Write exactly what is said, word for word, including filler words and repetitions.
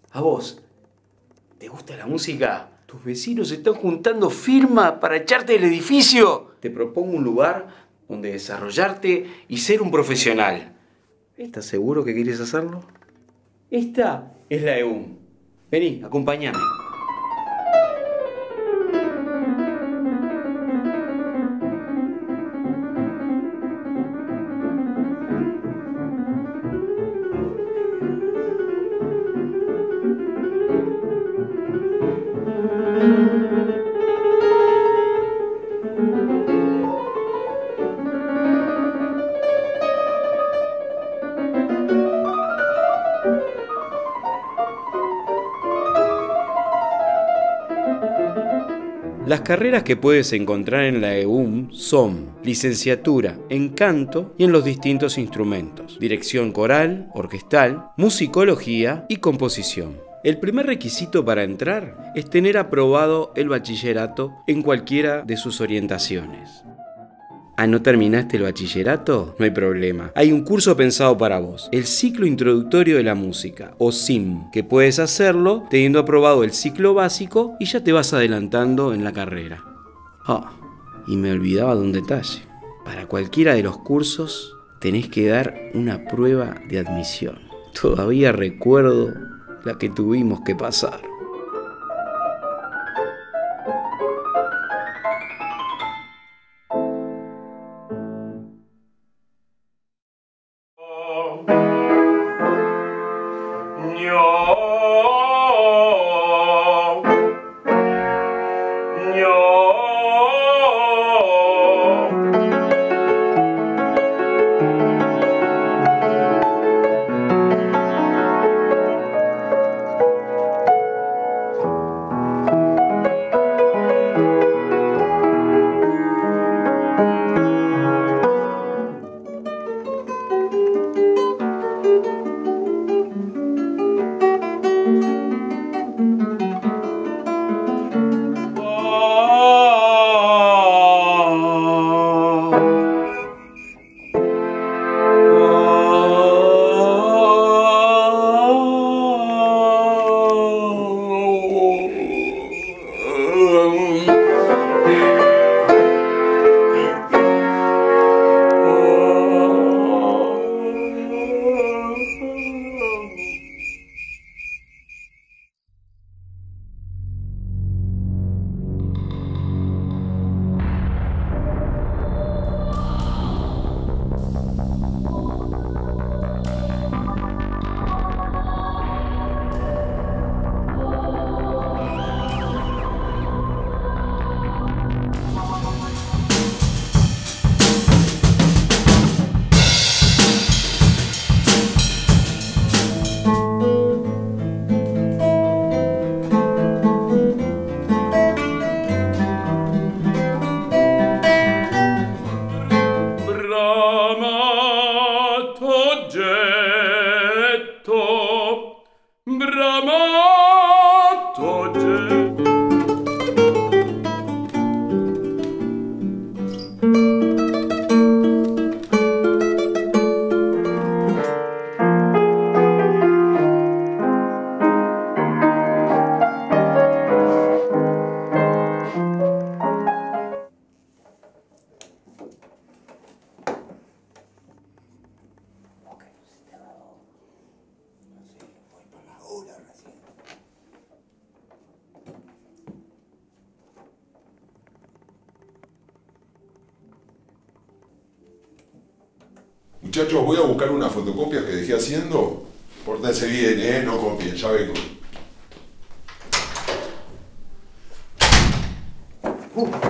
¿A vos te gusta la música? ¿Tus vecinos se están juntando firma para echarte del edificio? Te propongo un lugar donde desarrollarte y ser un profesional. ¿Estás seguro que quieres hacerlo? Esta es la E U M. Vení, acompáñame. Las carreras que puedes encontrar en la E U M son licenciatura en canto y en los distintos instrumentos, dirección coral, orquestal, musicología y composición. El primer requisito para entrar es tener aprobado el bachillerato en cualquiera de sus orientaciones. ¿Ah, no terminaste el bachillerato? No hay problema. Hay un curso pensado para vos, el ciclo introductorio de la música, o C I M, que puedes hacerlo teniendo aprobado el ciclo básico y ya te vas adelantando en la carrera. Ah, y me olvidaba de un detalle. Para cualquiera de los cursos tenés que dar una prueba de admisión. Todavía recuerdo la que tuvimos que pasar. Muchachos, voy a buscar unas fotocopias que dejé haciendo. Pórtense bien, ¿eh? No copien, ya vengo. Uh.